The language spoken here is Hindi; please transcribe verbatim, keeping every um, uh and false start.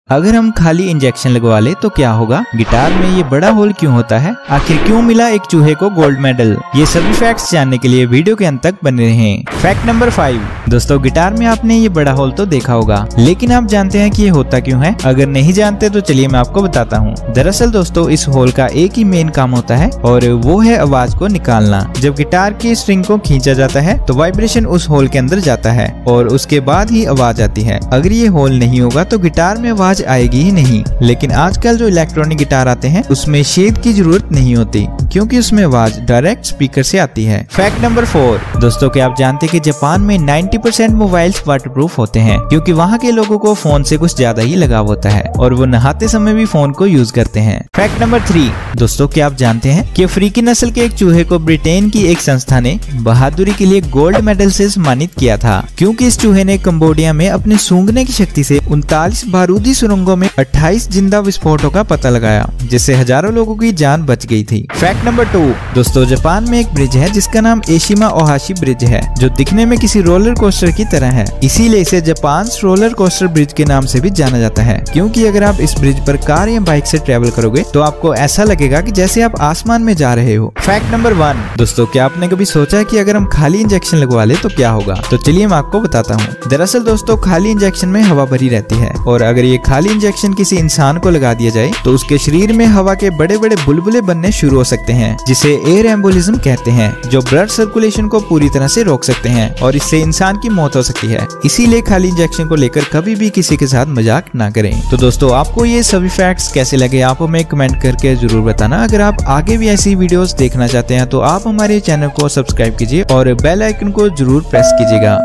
अगर हम खाली इंजेक्शन लगवा ले तो क्या होगा? गिटार में ये बड़ा होल क्यों होता है? आखिर क्यों मिला एक चूहे को गोल्ड मेडल? ये सभी फैक्ट्स जानने के लिए वीडियो के अंत तक बने रहें। Fact number five. दोस्तों, गिटार में आपने ये बड़ा होल तो देखा होगा, लेकिन आप जानते हैं कि ये होता क्यों है? अगर नहीं जानते तो चलिए मैं आपको बताता हूँ। दरअसल दोस्तों, इस होल का एक ही मेन काम होता है और वो है आवाज को निकालना। जब गिटार की स्ट्रिंग को खींचा जाता है तो वाइब्रेशन उस होल के अंदर जाता है और उसके बाद ही आवाज आती है। अगर ये होल नहीं होगा तो गिटार में आवाज आएगी ही नहीं। लेकिन आजकल जो इलेक्ट्रॉनिक गिटार आते हैं उसमें शेड की जरूरत नहीं होती, क्योंकि उसमें आवाज डायरेक्ट स्पीकर से आती है। Fact number four. दोस्तों, क्या आप जानते हैं कि जापान में नब्बे परसेंट मोबाइल्स वाटरप्रूफ होते हैं, क्योंकि वहाँ के लोगों को फोन से कुछ ज्यादा ही लगाव होता है और वो नहाते समय भी फोन को यूज करते हैं। Fact number three. दोस्तों, क्या आप जानते हैं कि अफ्रीकी नस्ल के एक चूहे को ब्रिटेन की एक संस्था ने बहादुरी के लिए गोल्ड मेडल से सम्मानित किया था, क्योंकि इस चूहे ने कंबोडिया में अपने सूंघने की शक्ति से उनतालीस बारूदी सुरंगों में अट्ठाईस जिंदा विस्फोटों का पता लगाया, जिससे हजारों लोगों की जान बच गई थी। Fact number two. दोस्तों, जापान में एक ब्रिज है जिसका नाम एशिमा ओहाशी ब्रिज है, जो दिखने में किसी रोलर कोस्टर की तरह है। इसीलिए इसे जापान रोलर कोस्टर ब्रिज के नाम से भी जाना जाता है, क्योंकि अगर आप इस ब्रिज पर कार या बाइक से ट्रेवल करोगे तो आपको ऐसा लगेगा कि जैसे आप आसमान में जा रहे हो। Fact number one. दोस्तों, क्या आपने कभी सोचा है कि अगर हम खाली इंजेक्शन लगवा ले तो क्या होगा? तो चलिए मैं आपको बताता हूँ। दरअसल दोस्तों, खाली इंजेक्शन में हवा भरी रहती है और अगर ये खाली इंजेक्शन किसी इंसान को लगा दिया जाए तो उसके शरीर में हवा के बड़े बड़े बुलबुले बनने शुरू हो सकते हैं, जिसे एयर एम्बोलिज्म कहते हैं, जो ब्लड सर्कुलेशन को पूरी तरह से रोक सकते हैं और इससे इंसान की मौत हो सकती है। इसीलिए खाली इंजेक्शन को लेकर कभी भी किसी के साथ मजाक ना करें। तो दोस्तों, आपको ये सभी फैक्ट्स कैसे लगे आप हमें कमेंट करके जरूर बताना। अगर आप आगे भी ऐसी वीडियोस देखना चाहते हैं तो आप हमारे चैनल को सब्सक्राइब कीजिए और बेल आइकन को जरूर प्रेस कीजिएगा।